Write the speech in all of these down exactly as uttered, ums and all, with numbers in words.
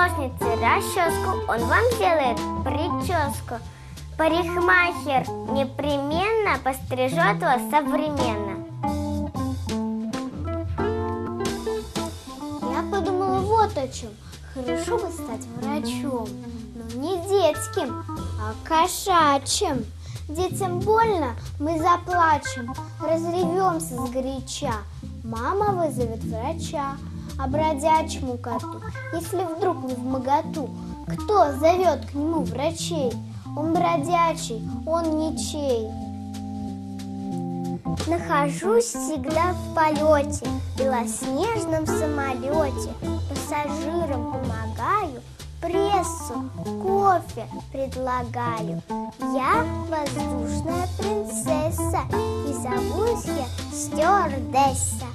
ножницы, расческу, он вам сделает прическу. Парикмахер непременно пострижет вас современно. Я подумала вот о чем. Хорошо бы стать врачом, но не детским, а кошачьим. Детям больно, мы заплачем, разревемся сгоряча. Мама вызовет врача, а бродячему коту, если вдруг не вмоготу, кто зовет к нему врачей? Он бродячий, он ничей. Нахожусь всегда в полете, в белоснежном самолете. Пассажирам помогаю, прессу, кофе предлагаю. Я воздушная принцесса, и зовусь я стюардесса.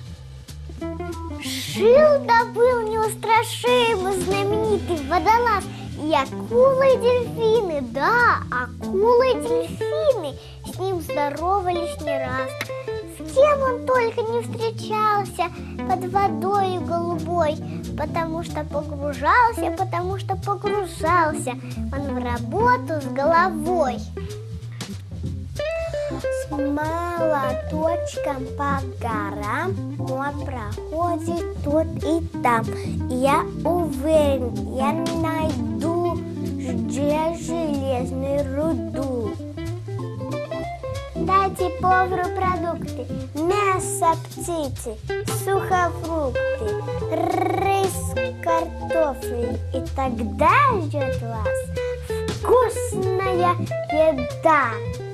Жил-добыл неустрашимый знаменитый водолаз, и акулы и дельфины, да, акулы и дельфины с ним здоровались не раз. С кем он только не встречался под водой голубой, потому что погружался, потому что погружался он в работу с головой. С молоточком по горам мой проходит тут и там. Я уверен, я найду здесь железную руду. Дайте повару продукты, мясо, птицы, сухофрукты, рис, картофель, и тогда ждет вас вкусная еда.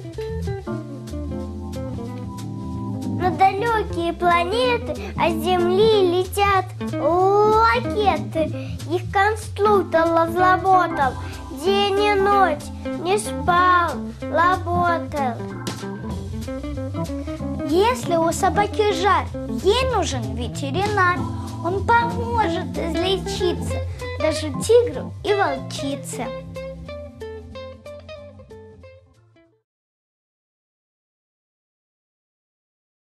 На далекие планеты от Земли летят ракеты. Их конструктор разработал, день и ночь не спал, работал. Если у собаки жар, ей нужен ветеринар. Он поможет излечиться даже тигру и волчице.